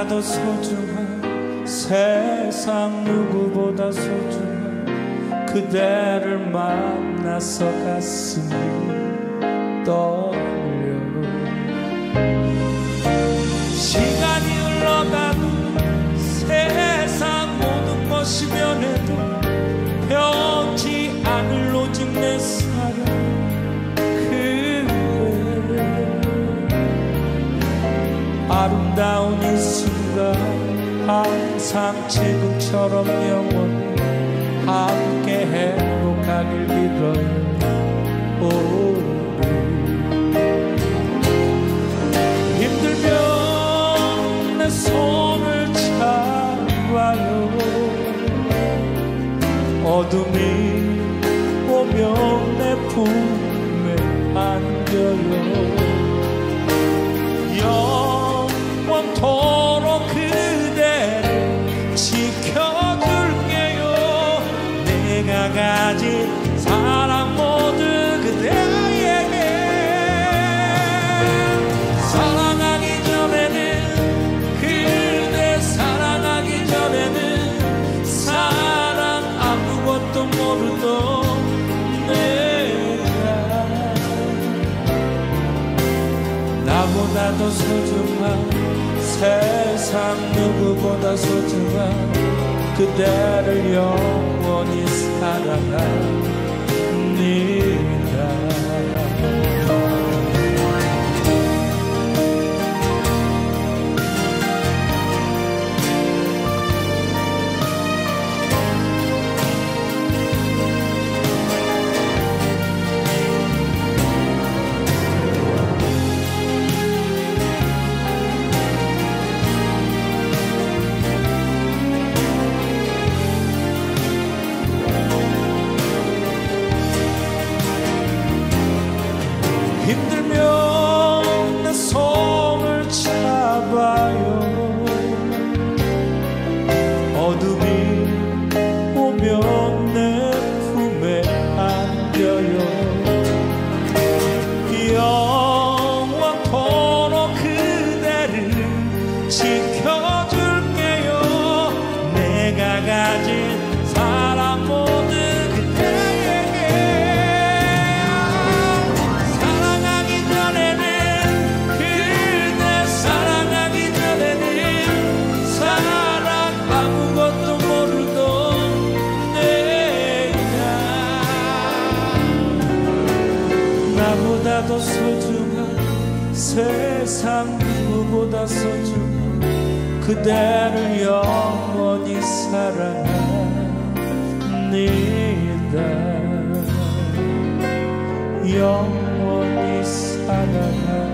나보다도 소중한 세상 누구보다 소중한 그대를 만나서 가슴이 떨려. 시간이 흘러가도 세상 모든 것이 변해도 변치 않을 오직 내 사랑 그대. 아름다운 이 순간 항상 지금처럼 영원히 함께 행복하길 빌어요. 힘들면 내 손을 잡아요. 어둠이 오면 내 품에 안겨요. 영원토록 그대를 지켜줄게요. 내가 가진 사랑 모두 그대에게. 사랑하기 전에는 그대 사랑하기 전에는 사랑 아무것도 모르던 내가 나보다도 소중한 세상 누구보다 소중한 그대를 영원히 사랑합니다. 힘들면 내 손을 잡아요. 어둠이 오면 내 품에 안겨요. 영원토록 그대를 지켜줄게요. 내가 가진 사랑 모두 나보다도 소중한 세상 누구보다 소중한 그대를 영원히 사랑합니다. 영원히 사랑합니다.